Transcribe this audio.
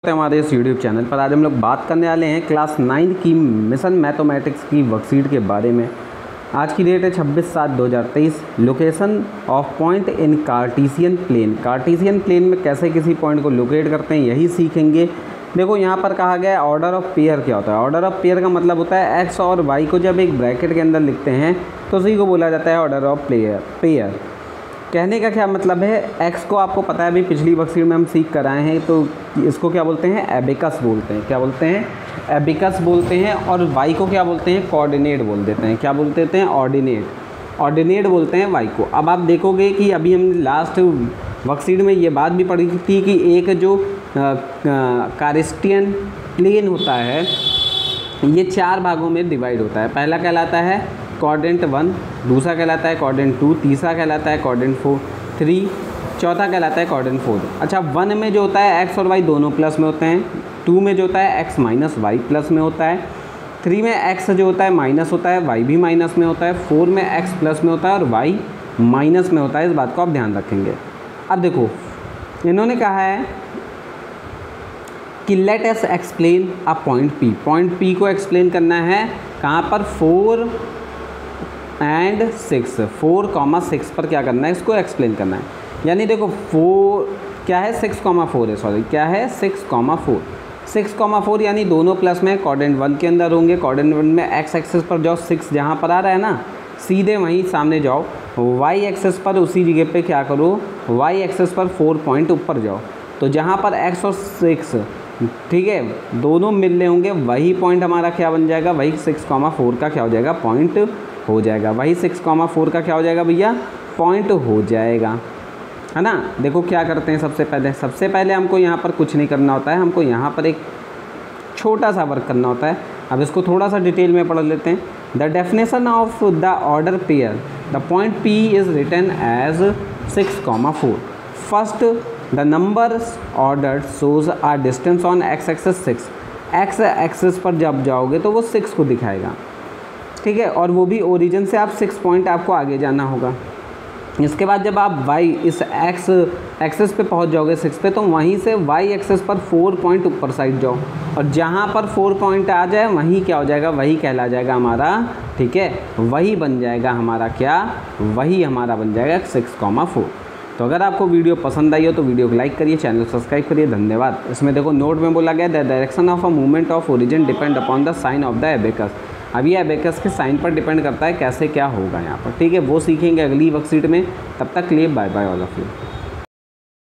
हमारे इस YouTube channel पर आज हम लोग बात करने वाले हैं क्लास 9 की मिशन मैथमेटिक्स की वर्कशीट के बारे में। आज की डेट है 26/7/2023। Location of point in Cartesian plane. Cartesian plane में कैसे किसी पॉइंट को लोकेट करते हैं यही सीखेंगे। देखो यहाँ पर कहा गया है ऑर्डर ऑफ पेयर क्या होता है। ऑर्डर ऑफ पेयर का मतलब होता है एक्स और वाई को जब एक ब्रैकेट के अंदर लिखते हैं तो उसी को बोला जाता है ऑर्डर ऑफ पेयर। कहने का क्या मतलब है, एक्स को आपको पता है अभी पिछली वर्कशीट में हम सीख कर आए हैं, तो इसको क्या बोलते हैं, एबिकस बोलते हैं। क्या बोलते हैं, एबिकस बोलते हैं। और वाई को क्या बोलते हैं, कोऑर्डिनेट बोल देते हैं। क्या बोल देते हैं, ऑर्डिनेट बोलते हैं वाई को। अब आप देखोगे कि अभी हमने लास्ट वर्कशीट में ये बात भी पढ़ी थी कि एक जो कार्टेशियन प्लेन होता है ये 4 भागों में डिवाइड होता है। पहला कहलाता है क्वाड्रेंट 1, दूसरा कहलाता है क्वाड्रेंट 2, तीसरा कहलाता है क्वाड्रेंट 3, चौथा कहलाता है क्वाड्रेंट 4। अच्छा, 1 में जो होता है एक्स और वाई दोनों प्लस में होते हैं, 2 में जो होता है एक्स माइनस वाई प्लस में होता है, 3 में एक्स जो होता है माइनस होता है, वाई भी माइनस में होता है, 4 में एक्स प्लस में होता है और वाई माइनस में होता है। इस बात को आप ध्यान रखेंगे। अब देखो इन्होंने कहा है कि let us explain a point P. Point P को एक्सप्लेन करना है कहाँ पर, 4 एंड 6, 4,6 पर क्या करना है, इसको एक्सप्लेन करना है। यानी देखो 4 क्या है, 6,4 है, सॉरी क्या है 6,4, 6,4 यानी दोनों प्लस में क्वाड्रेंट 1 के अंदर होंगे। क्वाड्रेंट 1 में एक्स एक्सेस पर जाओ, 6 जहाँ पर आ रहा है ना सीधे वहीं सामने जाओ। वाई एक्सेस पर उसी जगह पे क्या करो, वाई एक्सेस पर 4 पॉइंट ऊपर जाओ। तो जहाँ पर एक्स और 6 ठीक है दोनों मिल रहे होंगे वही पॉइंट हमारा क्या बन जाएगा, वही 6,4 का क्या हो जाएगा, पॉइंट हो जाएगा। वही 6,4 का क्या हो जाएगा भैया, पॉइंट हो जाएगा, है ना। देखो क्या करते हैं, सबसे पहले हमको यहाँ पर कुछ नहीं करना होता है, हमको यहाँ पर एक छोटा सा वर्क करना होता है। अब इसको थोड़ा सा डिटेल में पढ़ लेते हैं। The definition of the order pair, the point P is written as 6,4। First the number order shows a distance on X axis 6। X axis पर जब जाओगे तो वो 6 को दिखाएगा, ठीक है। और वो भी ओरिजिन से आप 6 पॉइंट आपको आगे जाना होगा। इसके बाद जब आप वाई इस एक्स एक्सेस पे पहुंच जाओगे 6 पे, तो वहीं से वाई एक्सेस पर 4 पॉइंट ऊपर साइड जाओ और जहां पर 4 पॉइंट आ जाए वहीं क्या हो जाएगा, वही कहला जाएगा हमारा, ठीक है, वही बन जाएगा हमारा क्या, वही हमारा बन जाएगा 6,4। तो अगर आपको वीडियो पसंद आई हो तो वीडियो को लाइक करिए, चैनल को सब्सक्राइब करिए, धन्यवाद। इसमें देखो नोट में बोला गया the direction of a movement of origin depend upon the sign of the abscissa. अब ये एबेकस के साइन पर डिपेंड करता है कैसे क्या होगा यहाँ पर, ठीक है। वो सीखेंगे अगली वर्कशीट में। तब तक के लिए bye bye all of you.